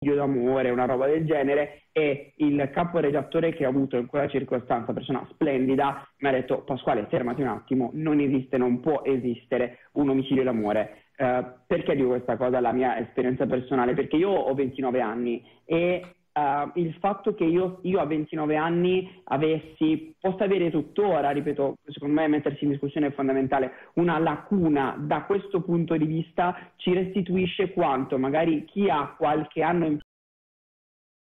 omicidio d'amore, una roba del genere, e il caporedattore che ho avuto in quella circostanza, persona splendida, mi ha detto: Pasquale, fermati un attimo, non esiste, non può esistere un omicidio d'amore. Perché dico questa cosa, la mia esperienza personale? Perché io ho 29 anni e il fatto che io a 29 anni possa avere tuttora, ripeto, secondo me mettersi in discussione è fondamentale, una lacuna da questo punto di vista, ci restituisce quanto magari chi ha qualche anno in